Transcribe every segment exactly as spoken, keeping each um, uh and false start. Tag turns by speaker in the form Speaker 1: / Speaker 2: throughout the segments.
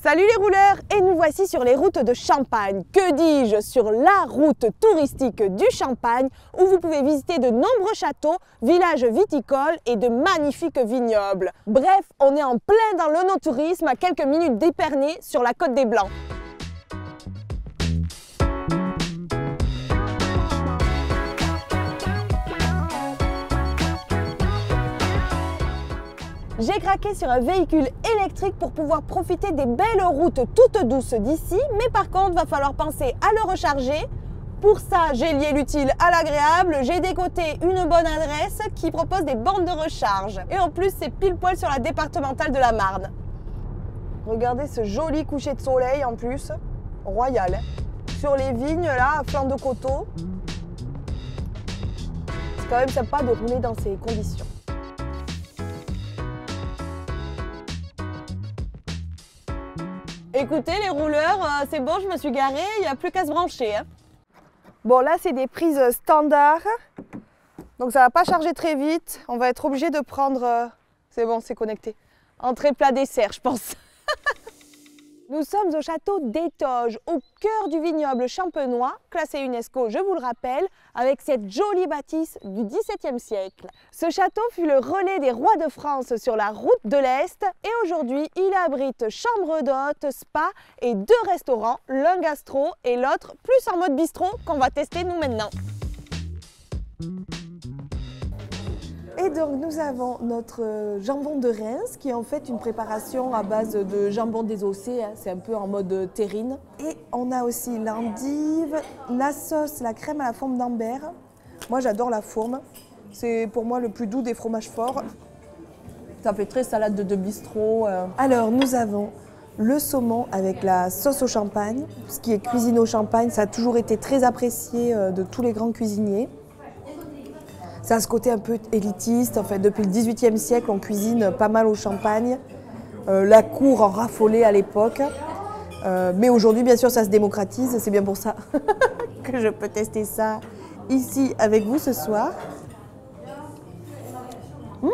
Speaker 1: Salut les rouleurs, et nous voici sur les routes de Champagne. Que dis-je, sur la route touristique du Champagne où vous pouvez visiter de nombreux châteaux, villages viticoles et de magnifiques vignobles. Bref, on est en plein dans le no-tourisme à quelques minutes d'Épernay sur la Côte des Blancs. J'ai craqué sur un véhicule électrique pour pouvoir profiter des belles routes toutes douces d'ici, mais par contre, va falloir penser à le recharger. Pour ça, j'ai lié l'utile à l'agréable, j'ai décoté une bonne adresse qui propose des bornes de recharge. Et en plus, c'est pile poil sur la départementale de la Marne. Regardez ce joli coucher de soleil en plus, royal. Sur les vignes là, à flanc de coteau. C'est quand même sympa de rouler dans ces conditions. Écoutez les rouleurs, euh, c'est bon, je me suis garée, il n'y a plus qu'à se brancher. Hein. Bon là c'est des prises standards, donc ça ne va pas charger très vite. On va être obligé de prendre, euh, c'est bon, c'est connecté, entrée plat dessert je pense. Nous sommes au château d'Étoges, au cœur du vignoble champenois, classé UNESCO, je vous le rappelle, avec cette jolie bâtisse du dix-septième siècle. Ce château fut le relais des rois de France sur la route de l'Est et aujourd'hui, il abrite chambre d'hôtes, spa et deux restaurants, l'un gastro et l'autre plus en mode bistrot qu'on va tester nous maintenant. Et donc nous avons notre jambon de Reims qui est en fait une préparation à base de jambon désossé, hein, c'est un peu en mode terrine. Et on a aussi l'endive, la sauce, la crème à la fourme d'Ambert. Moi j'adore la fourme, c'est pour moi le plus doux des fromages forts. Ça fait très salade de, de bistrot. Euh. Alors nous avons le saumon avec la sauce au champagne. Ce qui est cuisiné au champagne, ça a toujours été très apprécié de tous les grands cuisiniers. Ça a ce côté un peu élitiste. En fait, depuis le dix-huitième siècle, on cuisine pas mal au champagne. Euh, la cour en raffolait à l'époque. Euh, mais aujourd'hui, bien sûr, ça se démocratise. C'est bien pour ça que je peux tester ça ici avec vous ce soir. Mmh.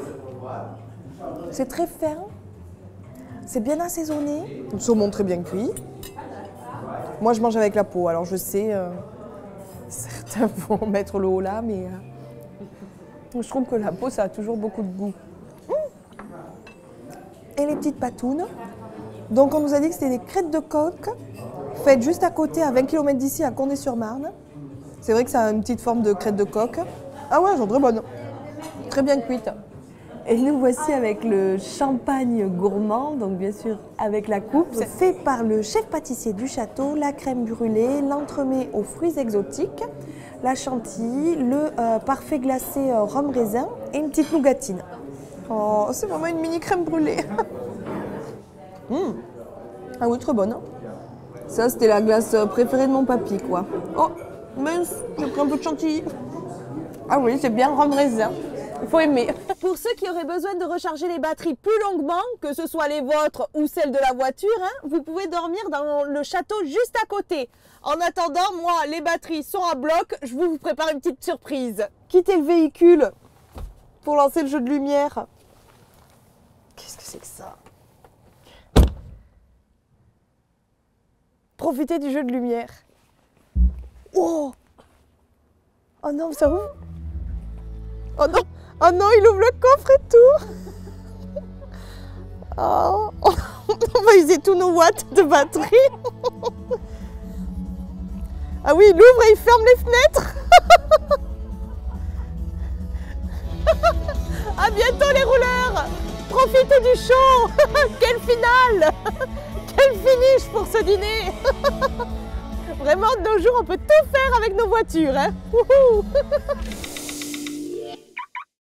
Speaker 1: C'est très fin. C'est bien assaisonné. Le saumon très bien cuit. Moi, je mange avec la peau. Alors, je sais, euh, certains vont mettre le haut là, mais... Euh, je trouve que la peau, ça a toujours beaucoup de goût. Mmh. Et les petites patounes. Donc, on nous a dit que c'était des crêtes de coq, faites juste à côté, à vingt kilomètres d'ici, à Condé-sur-Marne. C'est vrai que ça a une petite forme de crête de coq. Ah ouais, elles sont très bonnes. Très bien cuites. Et nous voici avec le champagne gourmand, donc bien sûr avec la coupe. C'est fait par le chef pâtissier du château, la crème brûlée, l'entremets aux fruits exotiques, la chantilly, le euh, parfait glacé euh, rhum raisin et une petite nougatine. Oh, c'est vraiment une mini crème brûlée. Mmh. Ah oui, très bonne. Ça, c'était la glace préférée de mon papy, quoi. Oh, mince, j'ai pris un peu de chantilly. Ah oui, c'est bien rhum raisin. Il faut aimer. Pour ceux qui auraient besoin de recharger les batteries plus longuement, que ce soit les vôtres ou celles de la voiture, hein, vous pouvez dormir dans le château juste à côté. En attendant, moi, les batteries sont à bloc, je vous prépare une petite surprise. Quittez le véhicule pour lancer le jeu de lumière. Qu'est-ce que c'est que ça? Profitez du jeu de lumière. Oh! Oh non, ça ouvre? Oh non! Oh non, il ouvre le coffre et tout. Oh, on va user tous nos watts de batterie. Ah oui, il ouvre et il ferme les fenêtres. À bientôt les rouleurs. Profitez du show. Quel final. Quel finish pour ce dîner. Vraiment, de nos jours, on peut tout faire avec nos voitures. Hein.